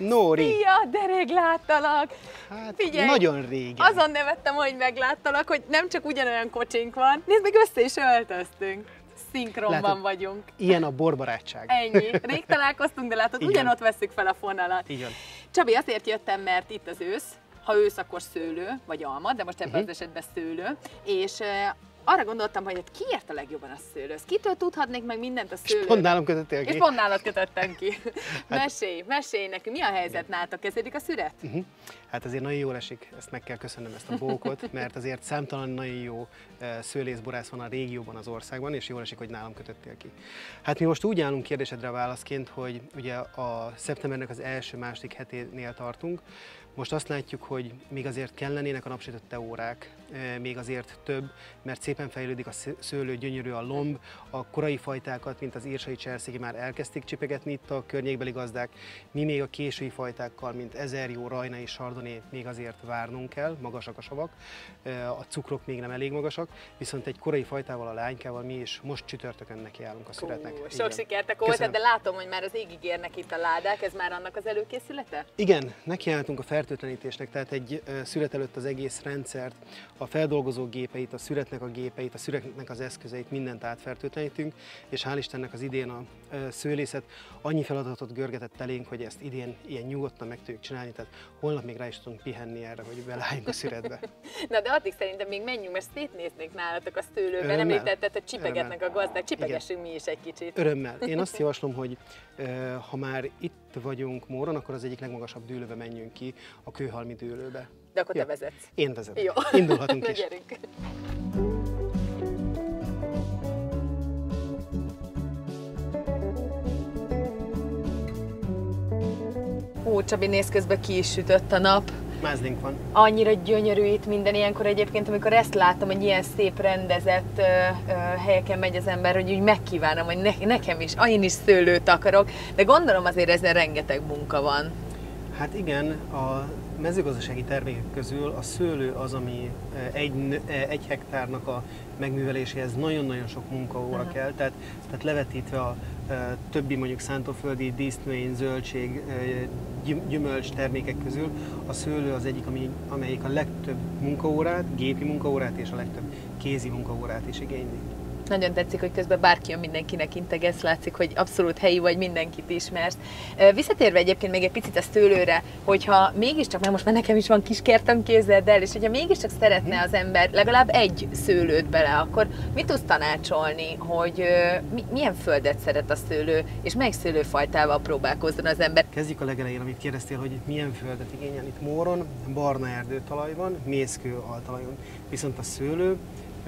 Nóri! Szia, de rég láttalak! Hát, figyelj, nagyon régen. Azon nevettem, hogy megláttalak, hogy nem csak ugyanolyan kocsink van, nézd meg, össze is öltöztünk. Szinkronban Látod, vagyunk. Ilyen a borbarátság. Ennyi. Rég találkoztunk, de látod, Igen. ugyanott vesszük fel a fonalat. Így van. Csabi, azért jöttem, mert itt az ősz. Ha ősz, akkor szőlő, vagy alma, de most ebben az esetben szőlő. És arra gondoltam, hogy hát ki ért a legjobban a szőlőhöz? Kitől tudhatnék meg mindent a szőlőről? És pont nálam kötöttél ki. És pont nálad kötöttem ki. Mesélj nekünk, mi a helyzet nálatok? Kezdődik a szüret? Hát azért nagyon jól esik, ezt meg kell köszönnöm, ezt a bókot, mert azért számtalan nagyon jó szőlészborász van a régióban, az országban, és jól esik, hogy nálam kötöttél ki. Hát mi most úgy állunk kérdésedre válaszként, hogy ugye a szeptembernek az első-második heténél tartunk. Most azt látjuk, hogy még azért kellenének a napsütötte órák, még azért több, mert szépen fejlődik a szőlő, gyönyörű a lomb, a korai fajtákat, mint az írsai cserszéki már elkezdték csipegetni itt a környékbeli gazdák, mi még a késői fajtákkal, mint Ezerjó, Rajna és Chardonnay még azért várnunk kell, magasak a savak, a cukrok még nem elég magasak, viszont egy korai fajtával, a lánykával mi is most csütörtökön nekiállunk a születnek. Sok sikert a hozzá, de látom, hogy már az égig érnek itt a ládák, ez már annak az előkészülete? Igen, nekiálltunk a fertőtlenítésnek, tehát egy szület előtt az egész rendszert, a feldolgozó gépeit, a szüretnek a gépeit, a szüretnek az eszközeit, mindent átfertőtlenítünk, és hál' Istennek az idén a szőlészet annyi feladatot görgetett elénk, hogy ezt idén ilyen nyugodtan meg tudjuk csinálni, tehát holnap még rá is tudunk pihenni erre, hogy beleálljunk a szüretbe. Na de addig szerintem még menjünk, mert szétnéznék nálatok a szőlőben, említetted, hogy csipegetnek a gazdák, csipegessünk mi is egy kicsit. Örömmel. Én azt javaslom, hogy ha már itt vagyunk Móron, akkor az egyik legmagasabb dűlőbe menjünk ki, a Kőhalmi dűlőbe. De akkor te vezetsz. Én vezetek. Jó. Indulhatunk is. Gyerünk. Ó, Csabi, néz, közben ki is sütött a nap. Mázlink van. Annyira gyönyörű itt minden ilyenkor egyébként, amikor ezt látom, hogy ilyen szép rendezett helyeken megy az ember, hogy úgy megkívánom, hogy nekem is, én is szőlőt akarok, de gondolom azért ezen rengeteg munka van. Hát igen, a mezőgazdasági termékek közül a szőlő az, ami egy hektárnak a megműveléséhez nagyon-nagyon sok munkaóra kell, tehát levetítve a többi mondjuk szántóföldi dísznövény, zöldség, gyümölcs termékek közül a szőlő az egyik, amelyik a legtöbb munkaórát, gépi munkaórát és a legtöbb kézi munkaórát is igényli. Nagyon tetszik, hogy közben bárki jön, mindenkinek integetsz, látszik, hogy abszolút helyi vagy, mindenkit ismersz. Visszatérve egyébként még egy picit a szőlőre, hogyha mégiscsak, mert most már nekem is van kis kertem, képzeld el, és hogyha mégiscsak szeretne az ember legalább egy szőlőt bele, akkor mit tudsz tanácsolni, hogy milyen földet szeret a szőlő, és melyik szőlőfajtával próbálkozzon az ember? Kezdjük a legelején, amit kérdeztél, hogy milyen földet igényel. Itt Móron barna erdőtalaj van, mészkő altalajon, viszont a szőlő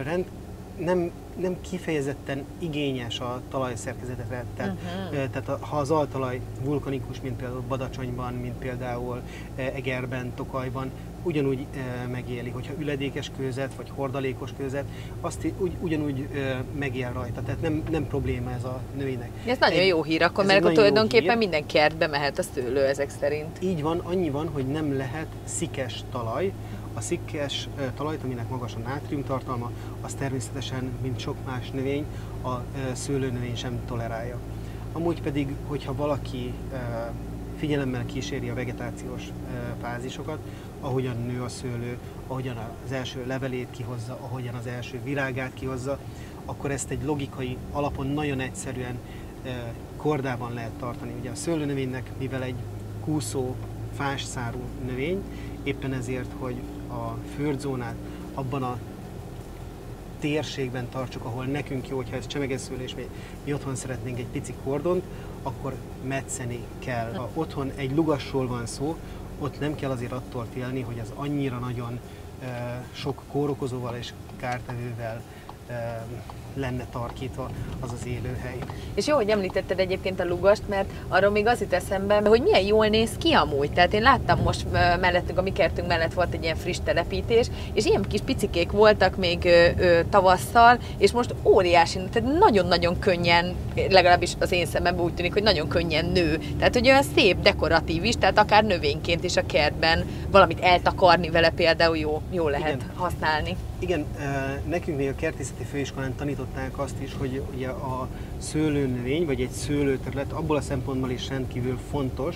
nem kifejezetten igényes a talajszerkezetre, tehát ha az altalaj vulkanikus, mint például Badacsonyban, mint például Egerben, Tokajban, ugyanúgy megéli, hogyha üledékes kőzet vagy hordalékos kőzet, azt ugyanúgy megél rajta, tehát nem probléma ez a növénynek. Ez nagyon jó hír akkor, mert akkor tulajdonképpen minden kertbe mehet a szőlő ezek szerint. Így van, annyi van, hogy nem lehet szikes talaj. A szikkes talajt, aminek magas a nátriumtartalma, az természetesen, mint sok más növény, a szőlőnövény sem tolerálja. Amúgy pedig, hogyha valaki figyelemmel kíséri a vegetációs fázisokat, ahogyan nő a szőlő, ahogyan az első levelét kihozza, ahogyan az első virágát kihozza, akkor ezt egy logikai alapon nagyon egyszerűen kordában lehet tartani. Ugye a szőlőnövénynek, mivel egy kúszó, fásszárú növény, éppen ezért, hogy a földζónát abban a térségben tartsuk, ahol nekünk jó, hogyha ez csemegeszőlő, és mi otthon szeretnénk egy pici kordont, akkor metszeni kell. Ha otthon egy lugasról van szó, ott nem kell azért attól félni, hogy az annyira nagyon sok kórokozóval és kártevővel lenne tarkítva az az élőhely. És jó, hogy említetted egyébként a lugast, mert arról még az jut eszembe, hogy milyen jól néz ki amúgy. Tehát én láttam most mellettünk, a mi kertünk mellett volt egy ilyen friss telepítés, és ilyen kis picikék voltak még tavasszal, és most óriási, tehát nagyon-nagyon könnyen, legalábbis az én szememben úgy tűnik, hogy nagyon könnyen nő. Tehát, hogy olyan szép, dekoratív is, tehát akár növényként is a kertben valamit eltakarni vele például jó lehet használni. Igen, nekünk még a kertészeti főiskolán tanították azt is, hogy ugye a szőlőnövény, vagy egy szőlőterület abból a szempontból is rendkívül fontos,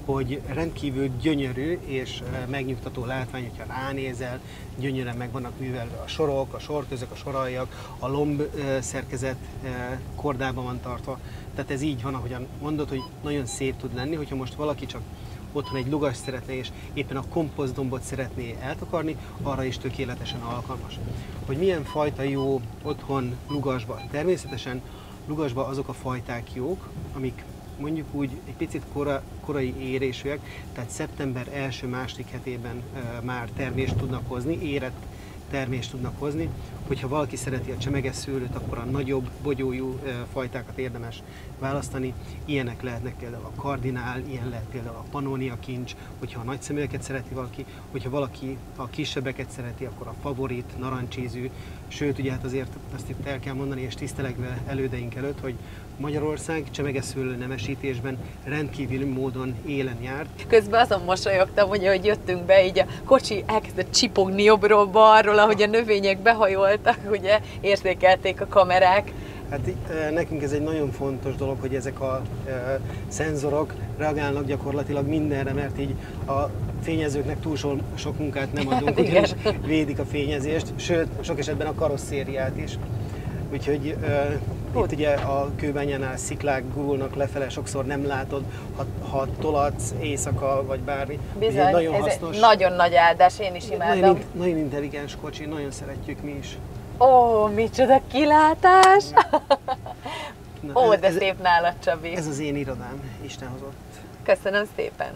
hogy rendkívül gyönyörű és megnyugtató látvány, hogyha ránézel, gyönyörűen meg vannak művelve a sorok, a sorközök, a soraljak, a lomb szerkezet kordában van tartva. Tehát ez így van, ahogyan mondod, hogy nagyon szép tud lenni, hogyha most valaki csak otthon egy lugast szeretne, és éppen a komposztdombot szeretné eltakarni, arra is tökéletesen alkalmas. Hogy milyen fajta jó otthon lugasba? Természetesen lugasba azok a fajták jók, amik mondjuk úgy egy picit korai érésűek, tehát szeptember első-második hetében már termést tudnak hozni, érett termést tudnak hozni. Hogyha valaki szereti a csemeges szőlőt, akkor a nagyobb, bogyójú fajtákat érdemes választani. Ilyenek lehetnek például a kardinál, ilyen lehet például a panónia kincs, hogyha a nagyszeműeket szereti valaki, hogyha valaki a kisebbeket szereti, akkor a favorit, narancsízű. Sőt, ugye hát azért azt itt el kell mondani, és tisztelegve elődeink előtt, hogy Magyarország csemeges szőlő nemesítésben rendkívüli módon élen járt. Közben azon mosolyogtam, hogy jöttünk be, így a kocsi elkezdett csipogni jobbról balról, ahogy a növények behajoltak, ugye érzékelték a kamerák. Hát nekünk ez egy nagyon fontos dolog, hogy ezek a szenzorok reagálnak gyakorlatilag mindenre, mert így a fényezőknek túl sok munkát nem adunk, ugyanis védik a fényezést, sőt, sok esetben a karosszériát is. Úgyhogy itt ugye a kőbányánál sziklák gurulnak lefele, sokszor nem látod, ha tolatsz éjszaka vagy bármi. Bizony, nagyon ez hasznos. Nagyon nagy áldás, én is imádom. Nagyon intelligens kocsi, nagyon szeretjük mi is. Ó, micsoda kilátás! Na, Ó, de szép nálad, Csabi. Ez az én irodám, Isten hozott. Köszönöm szépen.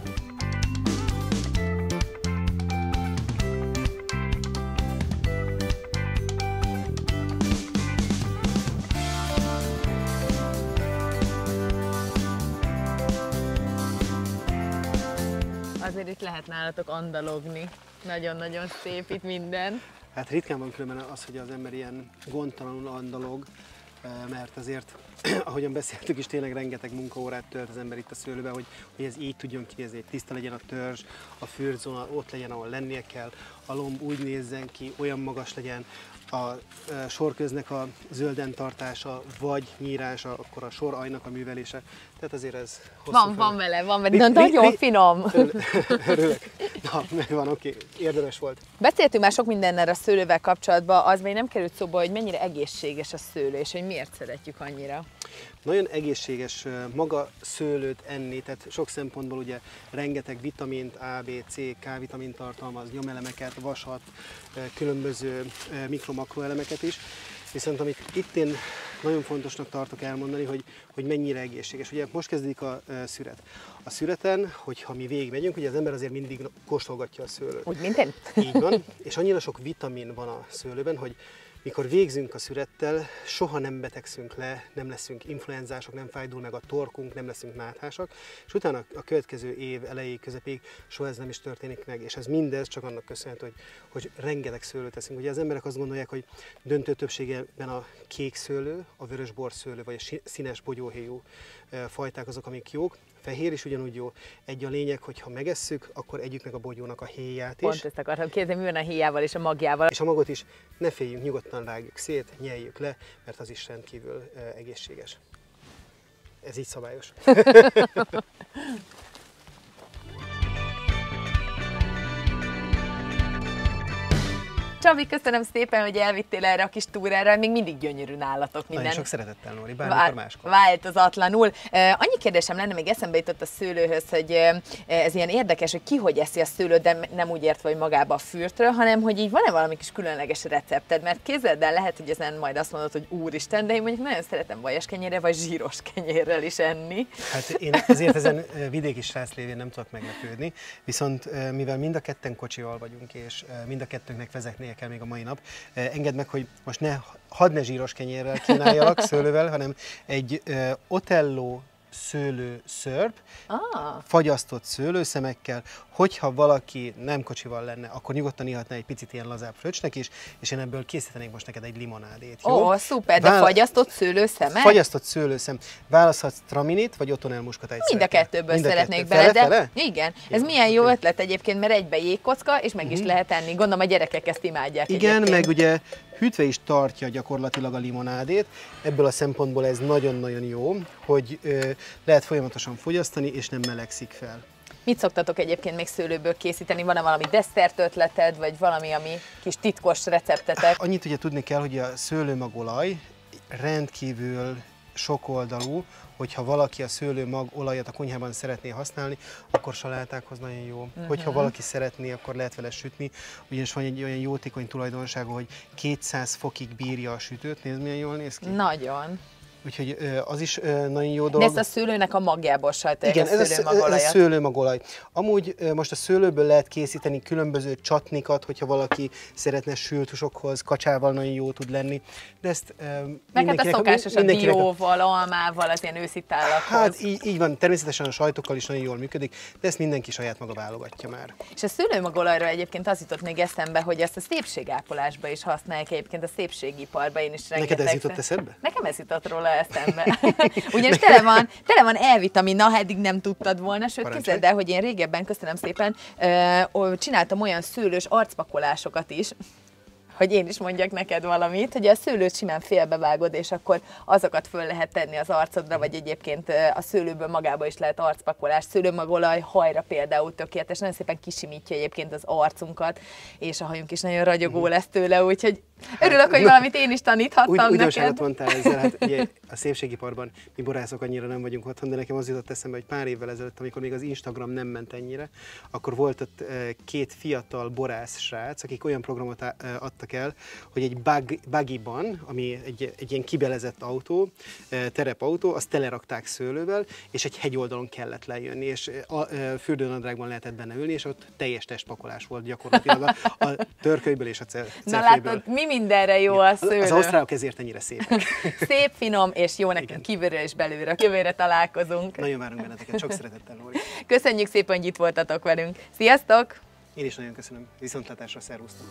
Azért itt lehet nálatok andalogni. Nagyon-nagyon szép itt minden. Hát ritkán van különben az, hogy az ember ilyen gondtalanul andalog, mert azért, ahogyan beszéltük is, tényleg rengeteg munkaórát tölt az ember itt a szőlőbe, hogy ez így tudjon kinézni, hogy tiszta legyen a törzs, a fürdőzóna ott legyen, ahol lennie kell, a lomb úgy nézzen ki, olyan magas legyen, a sorköznek a zölden tartása, vagy nyírása, akkor a sorajnak a művelése. Tehát azért ez hosszú Van vele, nagyon finom. Örülök. Na, megvan, oké, érdemes volt. Beszéltünk már sok mindennel a szőlővel kapcsolatban, az még nem került szóba, hogy mennyire egészséges a szőlő, és hogy miért szeretjük annyira. Nagyon egészséges maga szőlőt enni, tehát sok szempontból ugye rengeteg vitamint, A, B, C, K-vitamint tartalmaz, nyomelemeket, vasat, különböző mikro-makroelemeket is. Viszont amit itt én nagyon fontosnak tartok elmondani, hogy mennyire egészséges. Ugye most kezdődik a szüret. A szüreten, hogyha mi végigmegyünk, ugye az ember azért mindig kóstolgatja a szőlőt. Úgy, mint én? Így van, és annyira sok vitamin van a szőlőben, hogy mikor végzünk a szürettel, soha nem betegszünk le, nem leszünk influenzások, nem fájdul meg a torkunk, nem leszünk náthásak, és utána a következő év elejéig, közepéig soha ez nem is történik meg, és ez mindez csak annak köszönhető, hogy rengeteg szőlőt eszünk. Ugye az emberek azt gondolják, hogy döntő többségében a kék szőlő, a vörösbor szőlő, vagy a színes bogyóhéjú fajták azok, amik jók. Fehér is ugyanúgy jó. Egy a lényeg, hogy ha megesszük, akkor együk meg a bogyónak a héját is. Pont ezt akartam kérdezni, mi van a héjával és a magjával. És a magot is ne féljünk, nyugodtan rágjuk szét, nyeljük le, mert az is rendkívül egészséges. Ez így szabályos. Csabi, köszönöm szépen, hogy elvittél erre a kis túrára, még mindig gyönyörű nálatok minden. Nagyon sok szeretettel, Nóri, bármikor máskor. Változatlanul. Annyi kérdésem lenne, még eszembe jutott a szőlőhöz, hogy ez ilyen érdekes, hogy ki hogy eszi a szőlőt, de nem úgy értve, hogy magába a fürtről, hanem hogy így van-e valami kis különleges recepted, mert képzeld el, lehet, hogy ezen majd azt mondod, hogy úristen, de én mondjuk nagyon szeretem vajas kenyérrel, vagy zsíros kenyérrel is enni. Hát én ezért ezen vidéki srác lévén nem tudok meglepődni, viszont mivel mind a ketten kocsival vagyunk, és mind a kettőnknek vezetnie kell még a mai nap, engedd meg, hogy most hadd ne zsíros kenyérrel kínáljalak szőlővel, hanem egy Otello szőlő szörp, fagyasztott szőlőszemekkel, hogyha valaki nem kocsival lenne, akkor nyugodtan ihatná egy picit ilyen lazább fröccsnek is, és én ebből készítenék most neked egy limonádét. Jó? Ó, szuper, de fagyasztott szőlőszemek? Fagyasztott szőlőszem. Választhatsz traminit, vagy O'Tonnell muskatájt. Mind a kettőből szeretnék bele, de igen. Ez milyen jó ötlet egyébként, mert egybe jégkocka, és meg is lehet enni. Gondolom a gyerekek ezt imádják. Igen, egyébként. meg ugye hűtve is tartja gyakorlatilag a limonádét. Ebből a szempontból ez nagyon-nagyon jó, hogy lehet folyamatosan fogyasztani, és nem melegszik fel. Mit szoktatok egyébként még szőlőből készíteni? Van-e valami desszert ötleted, vagy valami, ami kis titkos receptetek? Annyit ugye tudni kell, hogy a szőlőmagolaj rendkívül sokoldalú, hogyha valaki a szőlőmagolajat a konyhában szeretné használni, akkor salátákhoz nagyon jó. Hogyha valaki szeretné, akkor lehet vele sütni, ugyanis van egy olyan jótékony tulajdonsága, hogy 200 fokig bírja a sütőt. Nézd, milyen jól néz ki. Nagyon. Úgyhogy az is nagyon jó dolog. De ezt a szőlőnek a magjából sajtolják. Igen, ez a szőlőmagolaj. Amúgy most a szőlőből lehet készíteni különböző csatnikat, hogyha valaki szeretne sült húsokhoz, kacsával nagyon jó tud lenni. De ezt meg hát a szokásos a dióval, almával, az ilyen őszi tálakhoz. Hát így van, természetesen a sajtokkal is nagyon jól működik, de ezt mindenki saját maga válogatja már. És a szőlőmagolajról egyébként az jutott még eszembe, hogy ezt a szépségápolásba is használják, egyébként a szépségiparban én is rengeteg. Neked ez jutott eszedbe? Nekem ez jutott róla eszembe. Ugyanis tele van E-vitamina, eddig nem tudtad volna, sőt képzeld el, hogy én régebben, köszönöm szépen, csináltam olyan szőlős arcpakolásokat is, hogy én is mondjak neked valamit, hogy a szőlőt simán félbevágod, és akkor azokat föl lehet tenni az arcodra, vagy egyébként a szőlőből magába is lehet arcpakolás. Szőlőmagolaj hajra például tökéletes, nagyon szépen kisimítja egyébként az arcunkat, és a hajunk is nagyon ragyogó lesz tőle, úgyhogy örülök, hogy valamit én is taníthattam neked. Újdonságot mondtál ezzel, hát ugye a szépségiparban mi borászok annyira nem vagyunk otthon, de nekem az jutott eszembe, hogy pár évvel ezelőtt, amikor még az Instagram nem ment ennyire, akkor volt ott két fiatal borász srác, akik olyan programot adtak el, hogy egy buggyban, ami egy ilyen kibelezett autó, terepautó, azt telerakták szőlővel, és egy hegyoldalon kellett lejönni, és fürdőnadrágban lehetett benne ülni, és ott teljes testpakolás volt gyakorlatilag a törkölyből és a cefréből. Na látod, mi mindenre jó a szőlő. Az ausztrálok ezért ennyire szépek. Szép, finom, és jó nekünk kívülről és belülről. Jövőre találkozunk. Nagyon várunk benneteket, sok szeretettel, Lóri. Köszönjük szépen, hogy itt voltatok velünk. Sziasztok! Én is nagyon köszönöm. Viszontlátásra, szervusztok!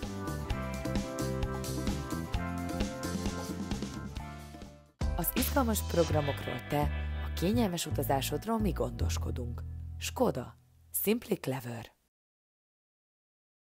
Az izgalmas programokról te, a kényelmes utazásodról mi gondoskodunk. Skoda. Simply Clever.